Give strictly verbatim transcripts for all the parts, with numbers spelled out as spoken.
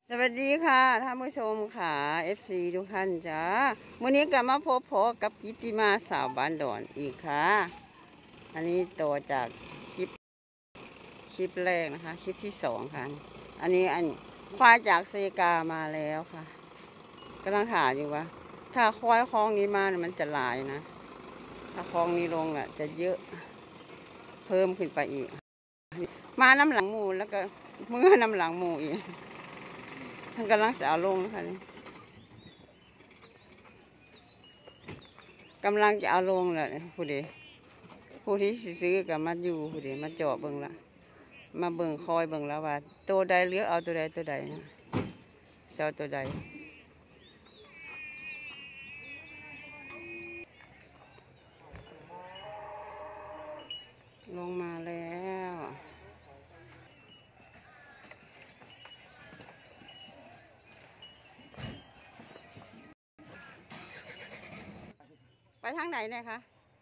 สวัสดีค่ะท่านผู้ชมค่ะ เอฟ ซี ทุกท่านจ้าวันนี้กลับมาพบพอกับกิตติมาสาวบ้านดอนอีกค่ะอันนี้ต่อจากคลิปคลิปแรกนะคะคลิปที่สองค่ะอันนี้อันควายจากเซกามาแล้วค่ะกำลังถามอยู่ว่าถ้าควายคลองนี้มาเนี่ยมันจะหลายนะถ้าคลองนี้ลงอ่ะจะเยอะเพิ่มขึ้นไปอีกมาน้ำหลังหมูแล้วก็เมื่อน้ำหลังหมูอีกท่านกำลังจะเอาลงนะคะนี่กำลังจะเอาลงแหละผู้เดผู้ที่ซื้อกับมาอยู่ผู้เดมาเจาะเบิ่งละมาเบิ่งคอยเบิ่งแล้วว่าตัวใดเลือกเอาตัวใดตัวใดนะเจ้าตัวใดลงมาแล้วไปทางไหนเนี่ยคะ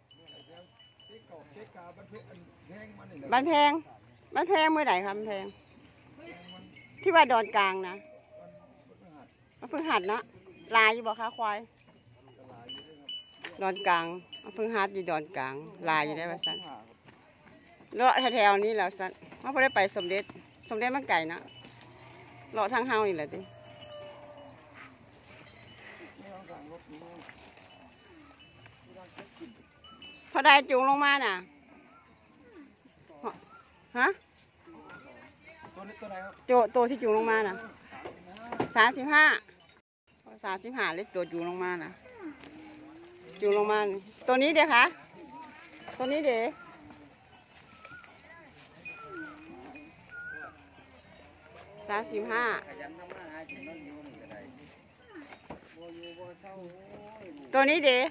บ้านแพงบ้านแพงเมื่อไหร่คะบ้านแพงที่ว่าดอนกลางนะมันเพิ่งหัดเนาะลายอยู่บอกคะควายดอนกลางมันเพิ่งหัดอยู่ดอนกลางลายอยู่ได้ป่ะสันเลาะแถวๆนี้แล้วสันเขาไม่ได้ไปสมเด็จสมเด็จมันไก่นะเลาะทางเฮานี่แหละดิพอได้จูงลงมาน่ะฮะโจตัวที่จูงลงมาน่ะสามสิบห้าสามสิบห้าเล็กตัวจูงลงมาน่ะจูงลงมาตัวนี้เดี๋ยวคะตัวนี้เดี๋ยวสามสิบห้าตัวนี้เดี๋ยว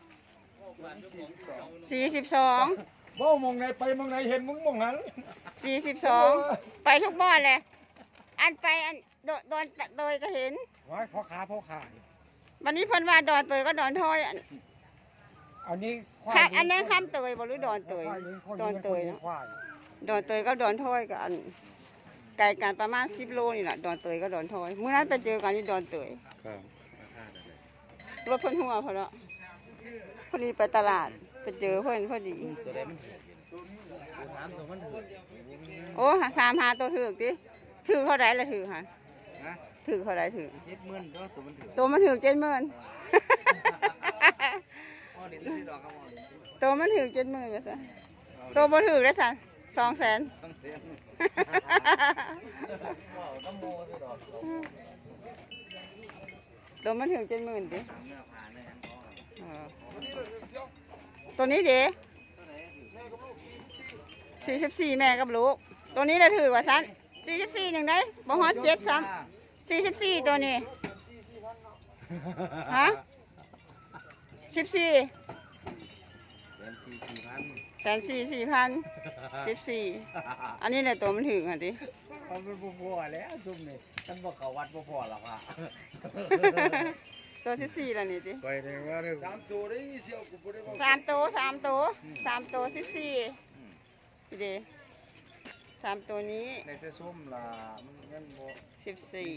สี่สิบสองบ่มองไหนไปมองไหนเห็นมึงมองหันสี่สิบสองไปทุกบ้านเลยอันไปอันโดนโดนเตยก็เห็นว้ายพ่อขาพ่อขาวันนี้เพิ่นว่าดอนเตยก็ดอนทอยอันอันนี้อันนั้นข้ามเตยบ่หรือดอนเตยดอนเตยเนาะดอนเตยก็ดอนทอยกับอันไกลกันประมาณสิบโลนี่แหละดอนเตยก็ดอนทอยเมื่อนั้นไปเจอกันที่ดอนเตยรถเพิ่นหัวพอแล้วพอดีไปตลาดไปเจอเพื่อนพอดีโอ้สามหาตัวถือดิถือเท่าไรละถือค่ะถือเท่าไรถือเจ็ดหมื่นตัวมันถือเจ็ดหมื่นตัวมันถือเจ็ดหมื่นไปซะตัวมันถือได้สันสองแสนตัวมันถือเจ็ดหมื่นดิตัวนี้เดี๋ยวสี่สิบสี่แม่กับลูกตัวนี้เราถือว่าสั้นสี่สิบสี่หนึ่งได้บ่ฮอตเจ็ดซ้ำสี่สิบสี่ตัวนี้ฮะสิบสี่แสนสี่สี่พันสิบสี่อันนี้เนี่ยตัวมันถือค่ะดิมันเป็นพอแล้วซุ่มนี่ฉันบอกเขาวัดพอแล้วค่ะตัวที่สี่แล้วนี่ดิไปเลยว่าสามตัวได้เชียวกูได้สามตัวสามตัวสามตัวที่สี่ดิสามตัวนี้ในเสื้อส้มล่ะมันยังโบสิบสี่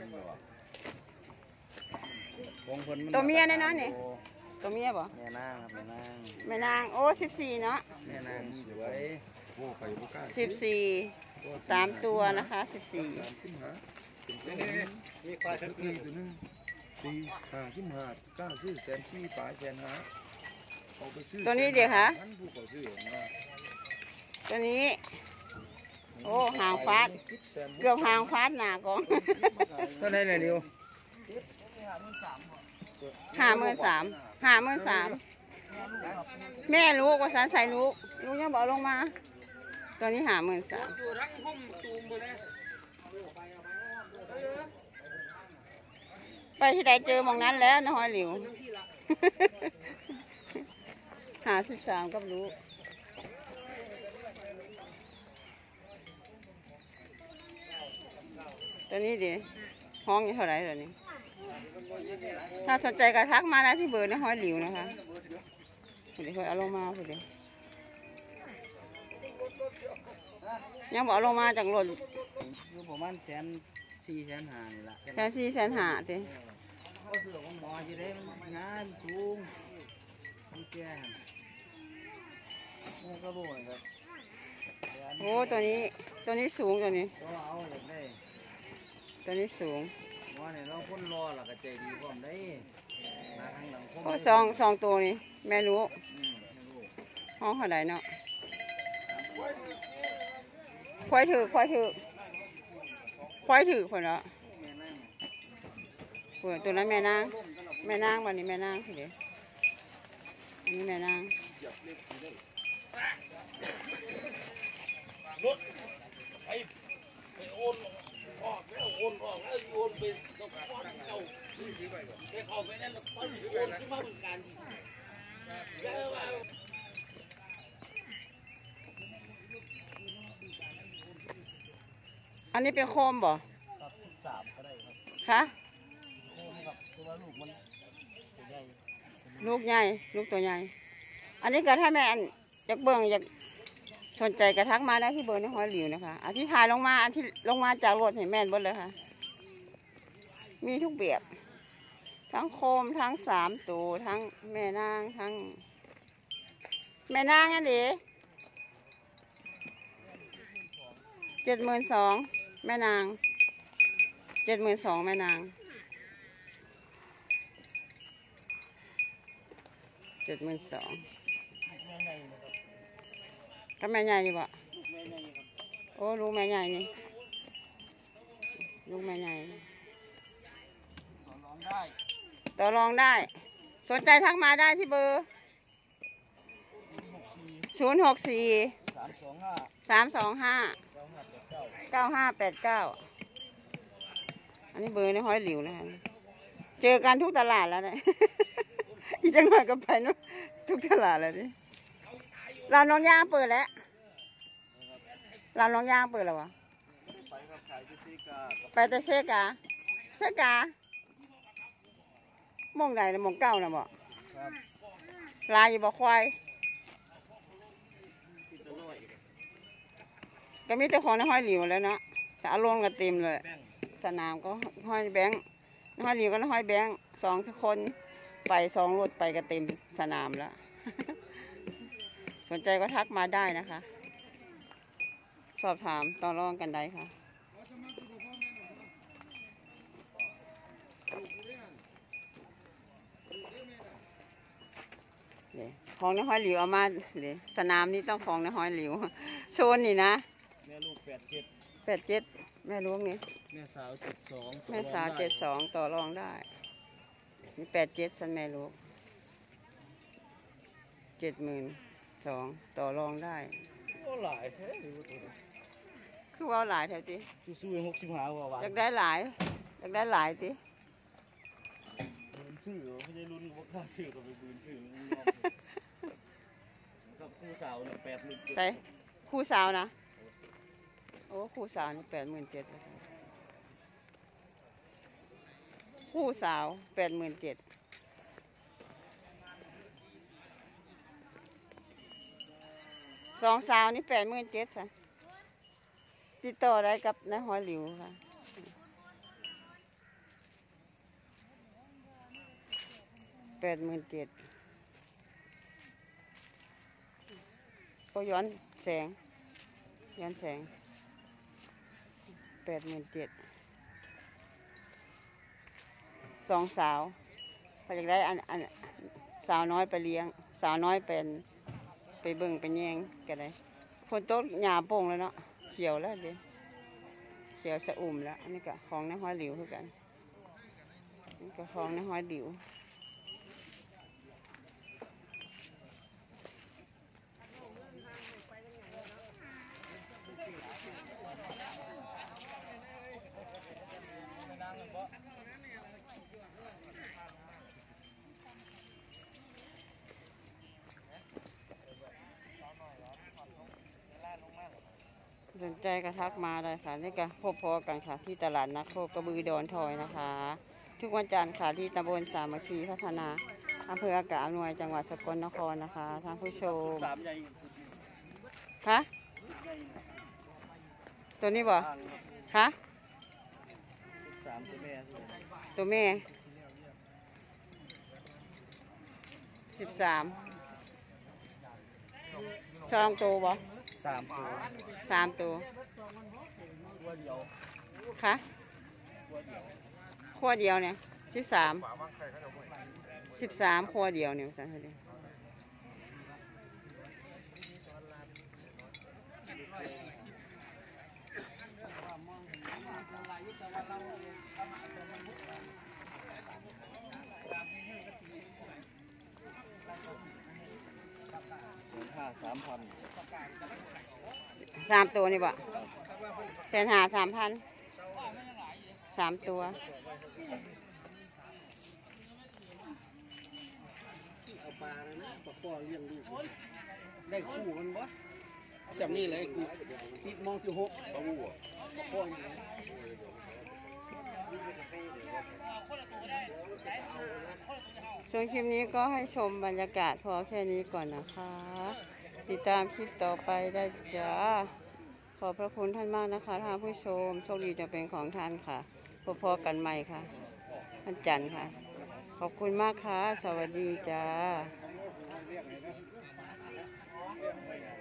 ตัวเมียแน่นอนนี่ตัวเมียบ่แม่นางแม่นางแม่นางโอ้สิบสี่เนาะแม่นางสวยสิบสี่สามตัวนะคะสิบสี่มีควายสักทีตัวนึงสี่ห้าสิบห้าเก้าสิบแสนสี่ปลายแสนห้าตัวนี้เดี๋ยวค่ะตัวนี้โอ้หางฟาดเกือบหางฟาดหนากองตัวไหนเลยนิวห้าหมื่นสามห้าหมื่นสามแม่ลูกว่าสันใส่ลูกลูกยังบอกลงมาตัวนี้ห้าหมื่นสามไปที่ใดเจอมองนั้นแล้วนะฮอยหลิวหาสิบสามกับลูกตัวนี้ดิห้องนี้เท่าไหร่ตัวนี้ถ้าสนใจก็ทักมาได้ที่เบอร์ในห้อยหลิวนะคะเดี๋ยวเอาลงมาเดี๋ยวยังบอกลงมาจากรถอยู่ประมาณแสนสี่แสนห้านี่ละแค่สี่แสนหาติก็เสือของหมอจะได้งานสูงมันแก่นี่ก็รู้นะครับโอ้ตัวนี้ตัวนี้สูงตัวนี้ก็เอาอย่างได้ตัวนี้สูงหมอเนี่ยเราคนรอหลักกระใจดีพร้อมได้มาทางหลังคมโอ้สองสองตัวนี้แม่รู้อืมไม่รู้ห้องเท่าไหร่เนาะควายถือควายถือควายถือคนละแม่นั่งเปิดตัวนั้นแม่นางแม่นางวันนี้แม่นางทีเดียวอันนี้แม่นางรถไปไปโอนออกแล้วโอนออกแล้วโอนไปต้องป้อนเก่าไปเข้าไปนั่นแล้วป้อนโอนขึ้นมาเหมือนกันเยอะมากอันนี้เป็นโคมบ่ครับสิบสามก็ได้ครับคะโค้งกับตัวลูกมันตัวใหญ่ลูกใหญ่ลูกตัวใหญ่อันนี้ก็ถ้าแม่อันอยากเบิ่งอยากสนใจกระทักมาได้ที่เบอร์ในหอยหลิวนะคะอันที่ถ่ายลงมาอันที่ลงมาจากรถเห็นแม่นเบดเลยค่ะ มีทุกแบบทั้งโคมทั้งสามตัวทั้งแม่นางทั้ง แม่นางอันเดีเจ็ดหมื่นสองแม่นางเจ็ดหมื่นสองแม่นางเจ็ดหมื่นสองแม่ใหญ่นะครับก็แม่ใหญ่นี่บ่ลูกแม่ใหญ่ครับโอ้ลูกแม่ใหญ่นี่ลูกแม่ใหญ่ต่อรองได้ต่อรองได้ สนใจทักมาได้ที่เบอร์หกสี่ศูนย์หกสี่สามสองห้าสามสองห้าเก้าห้าแปดเก้าเก้าห้าแปดเก้าอันนี้เบอร์ในห้อยหลิวนะคะเจอกันทุกตลาดแล้วเนี่ย อีกจังหวัดก็ไปเนาะทุกตลาดแล้วนี่ร้านน้องย่างเปิดแล้วร้านน้องย่างเปิดแล้ววะไปครับขายที่ซีกาไปแต่เซกาเซกาหมองใดนะหมองเก้านะบ่ครับลายอยู่บ่ควายติดตะลุยก็มีแต่ของในห้อยหลิวแล้วเนาะแต่อารมณ์ก็เต็มเลยแป้งสนามก็ห้อยแบงค์ห้อยหลิวก็ห้อยแบงค์สองคนไปสองรถไปก็เต็มสนามแล้ว สนใจก็ทักมาได้นะคะ สอบถามต่อรองกันได้ค่ะเดี๋ยวของในห้อยหลิวเอามาเดี๋ยวสนามนี้ต้องของในห้อยหลิวโซนนี่นะแม่ลูกแปดเจ็ดแปดเจ็ดแม่ลูกนี่แม่สาวเจ็ดสองแม่สาวเจ็ดสองต่อรองได้นี่แปดเจ็ดสันแม่ลูกเจ็ดหมื่นสองต่อรองได้ก็หลายแท้หรือว่าตัวนี้คือว่าหลายแถวติสู้ๆหกสิบห้ากว่าวันอยากได้หลายอยากได้หลายติบืนซื้อไม่ใช่รุ่นว่าค่าซื้อกับไปบืนซื้อมันยอมกับคู่สาวเนี่ยแปดหมื่นใส่คู่สาวนะโอ้คู่สาวนี่แปดหมื่นเจ็ดคู่สาวแปดหมื่นเจ็ดสองสาวนี่แปดหมื่นเจ็ดค่ะติดต่อได้กับนายหอยหลิวค่ะแปดหมื่นเจ็ดก็ย้อนแสงย้อนแสงแปดหมื่นเจ็ดสองสาวเขาอยากได้อันอันสาวน้อยไปเลี้ยง สาวน้อยเป็นไปเบิ่งไปแยงกันเลยคนโต๊ะหญ้าโป่งแล้วเนาะเขียวแล้วเดิเขียวสะอุ่มแล้วอันนี้ก็ของในห้อยหลิวคือกันนี่ก็ของในห้อยหลิวสนใจก็ทักมาเลยค่ะนี่ก็พบพอกันค่ะที่ตลาดนัดโคกระบือดอนทอยนะคะ ทุกวันจันทร์ค่ะที่ตำบลสามัคคีพัฒนาอำเภออากาศอำนวยจังหวัดสกลนครนะคะท่านผู้ชมสามใหญ่คะตัวนี้บ่คะสามตัวแม่ตัวแม่สิบสามสองตัวบ่สามตัวสามตัวตัวเดียวค่ะตัวเดียวขั้วเดียวเนี่ยสิบสามสิบสามขั้วเดียวเนี่ยสันเท่าไหร่ห้าสามพันสามตัวนี่บ่แสนหาสามพันสามตัวเอาปลาเลยนะปลาข้อเลี้ยงลูกได้คู่มันบ่สำนี่เลยกูติดมองที่หกปลาบูปลาข้ออย่างนี้ช่วงคลิปนี้ก็ให้ชมบรรยากาศพอแค่นี้ก่อนนะคะ ติดตามคลิปต่อไปได้จ้า ขอบพระคุณท่านมากนะคะท่านผู้ชม โชคดีจะเป็นของท่านค่ะพบกันใหม่ค่ะวันจันทร์ค่ะ ขอบคุณมากค่ะ สวัสดีจ้า